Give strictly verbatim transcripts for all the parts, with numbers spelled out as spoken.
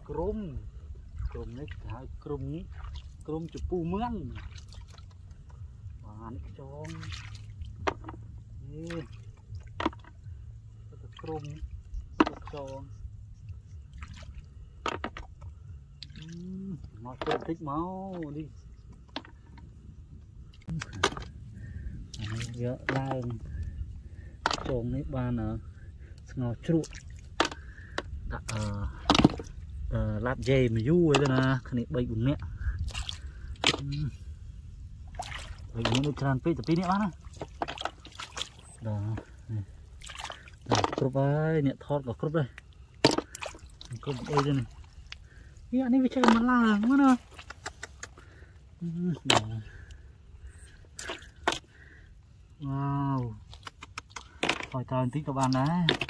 crom crom này hai crom ní crom chụp pu mướn và nó choนี่ครุมโจงมาเติมติ๊กเมาดิเยอะล่างโจงนี่บ้านเนอะสงอชุดเอ่อเอ่อลาดเจมายู่ไว้ด้วยนะขณะใบอุ่นเนี้ยใบอุ่นนี่ทานปีแต่ปีนี้บ้านนะđó này cướp ấy nhẹ thọt vào cướp đây cướp đây đây này cái anh ấy bị chơi mặt là mất rồi wow hỏi tao tí các bạn đấy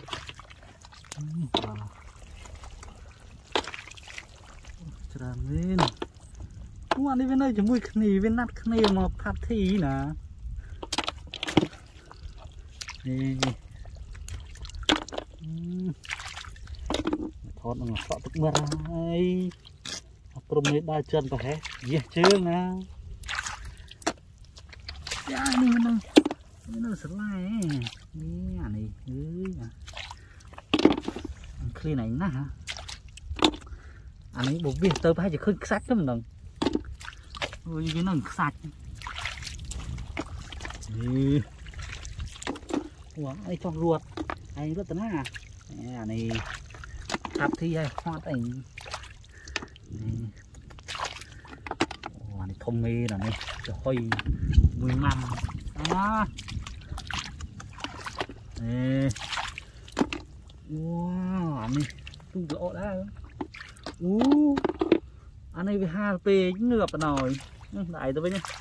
chờ lên các bạn đi bên đây chỉ mùi khỉ bên nát khỉ mà phát thị nè thọt nó sọ tức mưa này crom này đa chân phải hết dễ chưa nè ya ini mana ini selai ini này khi này nè anh ấy bộ việc tớ phải chỉ khơi sạch lắm đồng ôi cái nó sạch ủa ai cho ruột ai rất tấn à này tháp thi hay hoa ảnh này thông mê là này hơi mùi măng đó nè wow anh này tu lỗ đã u anh này với hai pê ngược nồi đại tôi với nhá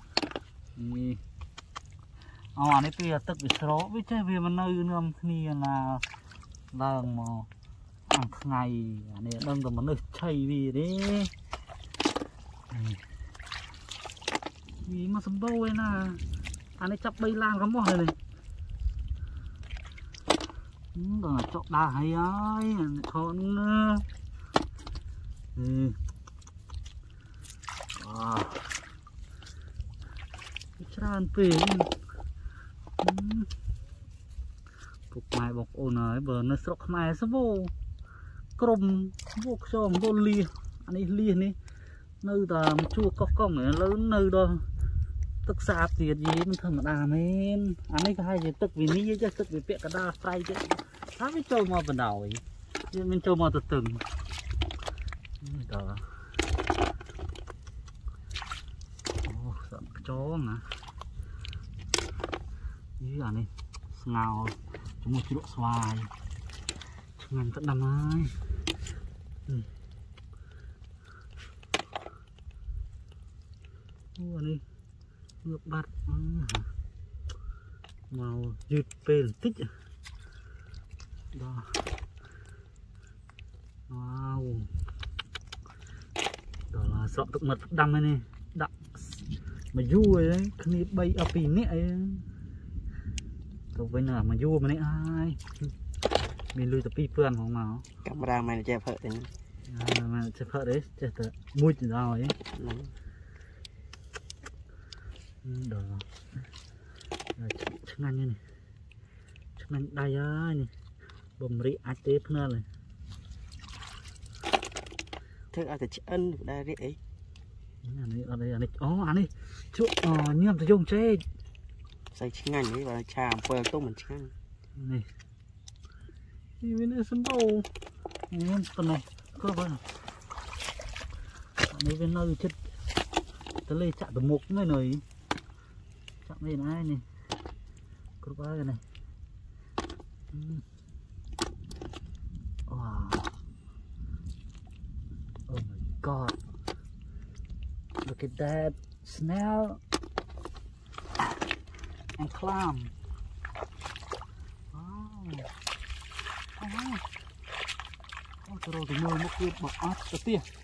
อ๋อนี่เปียตึกวิศโรวิจัยเวียมันnơi nươngนี่là đang mà ăn ngày này đang cònมันnơi chay vì đấy vì mà sắm bâu ấy nè anh ấy chắp bay lang cái mỏ này còn là chọn đá hay ấy thon ừ à tràn pê cục mai bọc ôn ấy bờ nó sọc mai sắp vô crom vô cho vô lia anh ấy lia này nơi ta chua cọc cong này lớn nơi đó tức sạp thì gì mình thầm đà men anh ấy hai gì tức vì ní chứ tức vì bẹ cả đa fry chứ sao mới trâu mà phần đầu ấy mình trâu mà từ từng đó sợ chó mà như là này ngào chúng một chế độ xoài ngàn tận đầm ơi ủa này ngược bát màu dịt phê tích đó wow đó là sọ thực mật đâm này này đậm mà vui đấy khi bay ở pin nè tụi bên nào mà vui mà nè ai mình lui tập pi phơnของnó camera mày là che phở đấy mà che phở đấy che tự mui từ đâu ấy đó chức năng như này chức năng đây á này bầm rị ách tế phun này thức ăn thì ân đây rị ấy anh ấy ở đây anh ấy ó anh ấy chỗ nhầm thì dùng chơi xây chức năng ấy và trà phơi tốt mình chức năng này thì bên đây sân bầu này tuần này cơ vậy này bên nơi chết tới đây chạm từ một người này chạm đây là ai này cơ vậy này wow oh my god look at that smell and clam wow oh, rồi thì mưa mất kia bọc áp tới tia